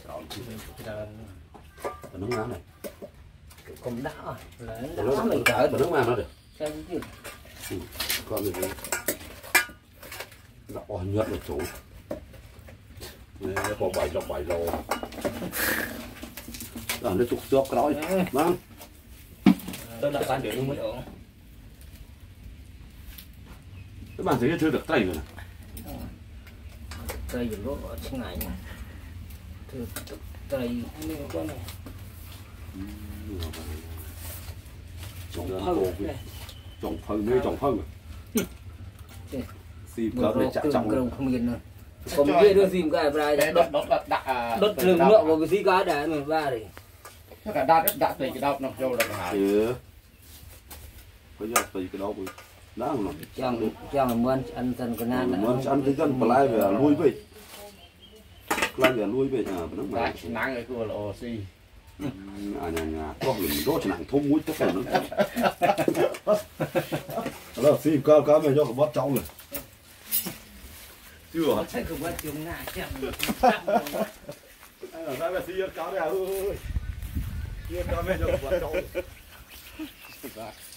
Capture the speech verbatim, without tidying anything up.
nước ngán này cũng đã rồi nó mình cởi nước mà nó được xem chứ con mình nó on nhuận được chủ nó có bảy dọc bảy rồi rồi nó chụp chụp cái đó vâng tôi đã bán được mới ổn các bạn thấy chưa được tay rồi này tay dùng lỗ ở trên này thưa tay như con này trồng phơi trồng phơi mấy trồng phơi xìm cơm để chặt trọng không yên nữa không biết đưa xìm cái này đốt đốt đốt đốt rừng nhựa của cái gì cái đấy mình va đi tất cả đa đã tùy cái đâu nó vô là hại ừ bây giờ tùy cái đâu đó mà chẳng chẳng muốn ăn dần cái nan muốn ăn cái dân lại về lui về lại về lui về à nó mà nắng cái cua là oxy à nhà nhà có mình đốt nặng thôm mũi tất cả nó đó xì cao cao mình cho cái bát trong rồi chưa chắc không bắt chúng ngã chẳng là sao mà xì cao đấy à ơi xì cao mình cho cái bát trong